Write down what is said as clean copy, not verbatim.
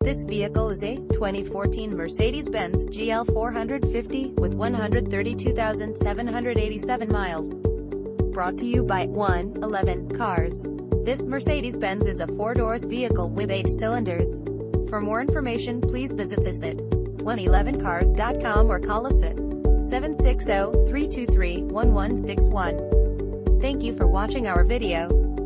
This vehicle is a 2014 Mercedes-Benz GL 450 with 132,787 miles. Brought to you by 111 Cars. This Mercedes-Benz is a 4-door vehicle with 8 cylinders. For more information, please visit us at 111cars.com or call us at 760-323-1161. Thank you for watching our video.